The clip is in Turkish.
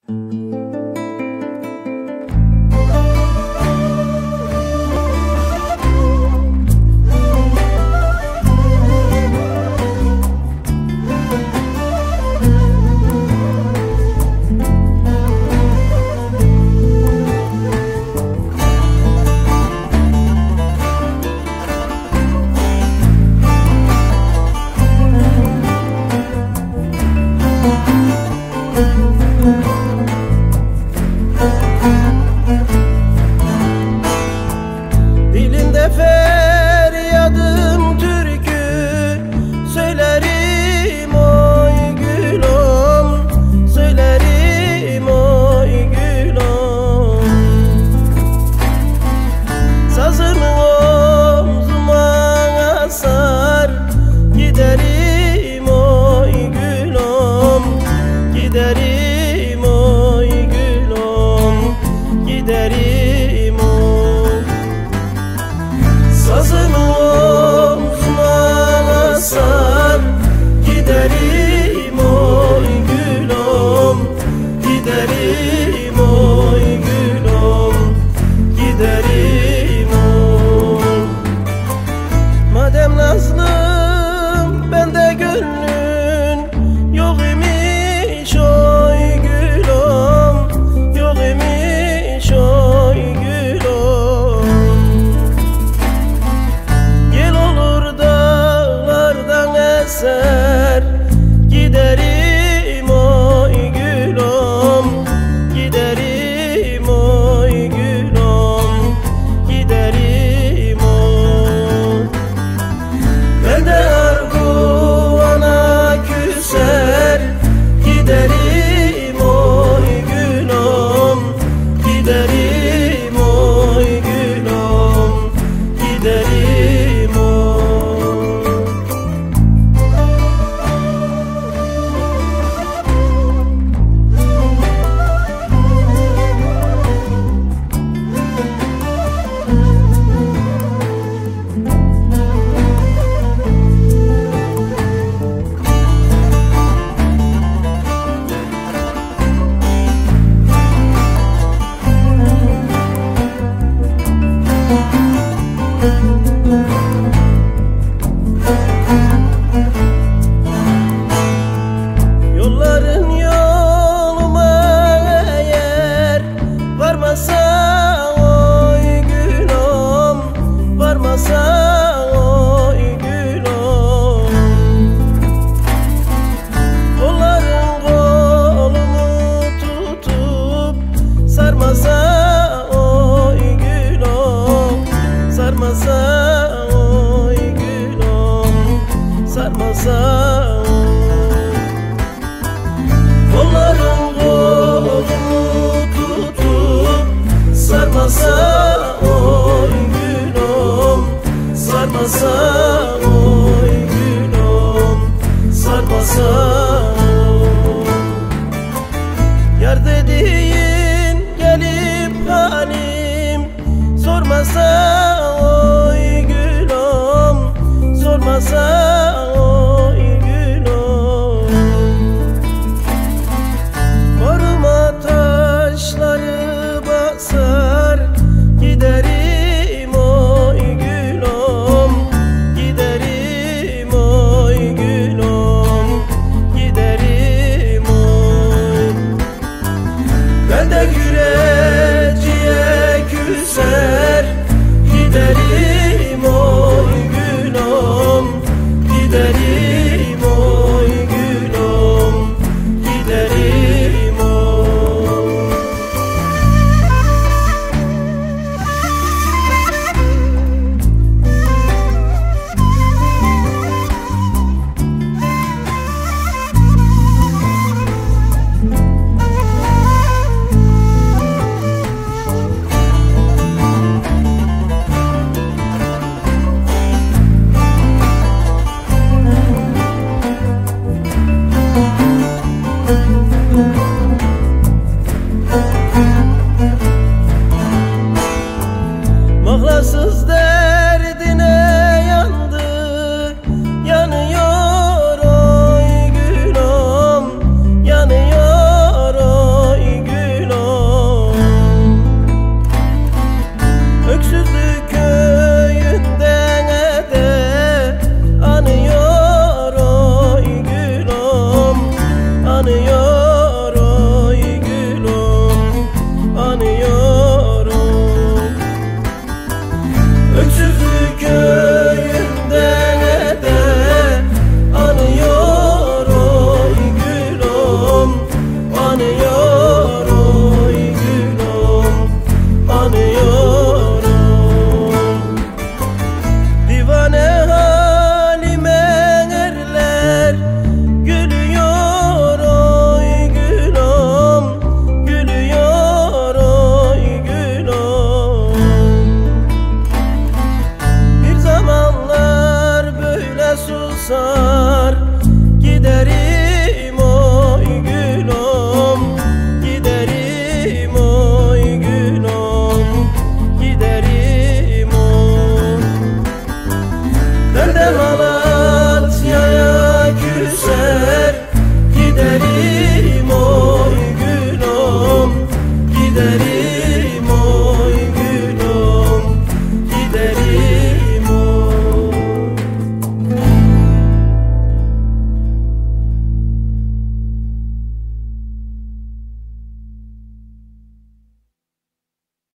Dilimde feryadım türkü söylerim oy gülüm, söylerim oy gülüm. Sazımı omzuma asar giderim oy gülüm, giderim oy gülüm, giderim oy. Sazımı omzuma asar giderim oy gülüm, giderim oy gülüm, giderim oy. Madem nazlım bende gönlün yok imiş oy gülüm, yok imiş oy gülüm. Yel olur dağlardan eser giderim oy gülüm, giderim oy gülüm, giderim oy. Ben de arguvana küser giderim oy gülüm, giderim oy gülüm, giderim oy. Yolların yoluma eğer varmasa oy gülüm, varmasa oy gülüm. Kolların kolumu tutup sarmasa oy gülüm, sarmasa oy gülüm, sarmasa oy. Kolların kolumu tutup sarmasa oy gülüm, sarmasa oy gülüm, sarmasa oy. Yar dediğin gelip halim sormasa oy gülüm, sormasa